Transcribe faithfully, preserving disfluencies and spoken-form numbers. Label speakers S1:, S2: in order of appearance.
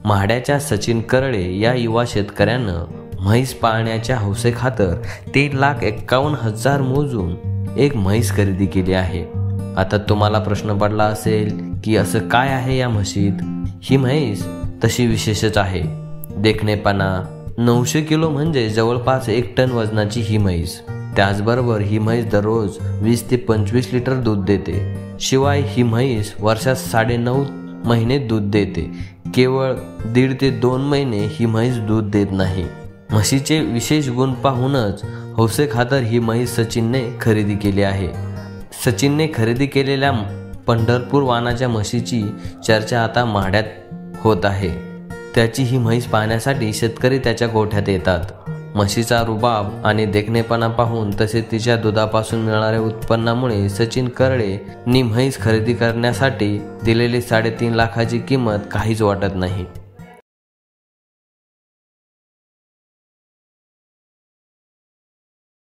S1: म्हाड्याच्या सचिन करळे या युवा शेतकऱ्यानं म्हैस पाळण्याच्या हौसेखातर तीन लाख एक्कावन्न हजार मोजून एक म्हैस खरेदी केली आहे। आता तुम्हाला प्रश्न पडला असेल की असं काय आहे या म्हशीत? ही म्हैस तशी विशेषच आहे। देखणेपणा, नऊशे किलो म्हणजे जवळपास एक टन वजनाची ही म्हैस। त्याचबरोबर ही म्हैस दररोज वीस ते पंचवीस लिटर दूध देते। शिवाय ही म्हैस वर्षात साडे नऊ महिने दूध देते। केवळ दीड ते दोन महिने ही म्हैस दूध देत नाही। म्हशीचे विशेष गुण पाहूनच हौसेखातर ही म्हैस सचिनने खरेदी केली आहे। सचिनने खरेदी केलेल्या पंढरपूर वाणाच्या म्हशीची चर्चा आता म्हाड्यात होत आहे। त्याची ही म्हैस पाहण्यासाठी शेतकरी त्याच्या गोठ्यात येतात। म्हशीचा रुबाब आणि देखणेपणा पाहून तसेच तिच्या दुधापासून मिळणाऱ्या उत्पन्नामुळे सचिन करळे नी म्हैस खरेदी करण्यासाठी दिलेली साडेतीन लाखाची किंमत काहीच वाटत नाही।